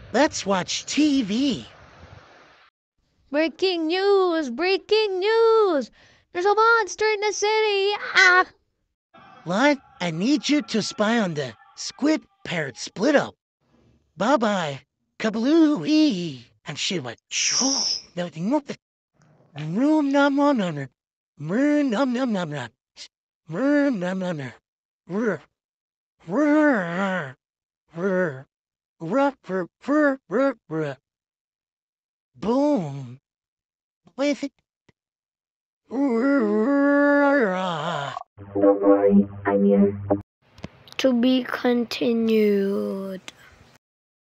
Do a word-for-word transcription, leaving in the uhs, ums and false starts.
Let's watch T V. Breaking news! Breaking news! There's a monster in the city! Ah! What? I need you to spy on the squid parrot split up. Bye bye. Kablooey. And she went, shoo. Nothing up. Room num num num. Room num num num num. Room num num num. Rrr. Rrr. Rrr. Rrr. Rrr. Rrr. Rrr. Rrr. Boom. With it. Rrr. Don't worry, I'm here. To be continued.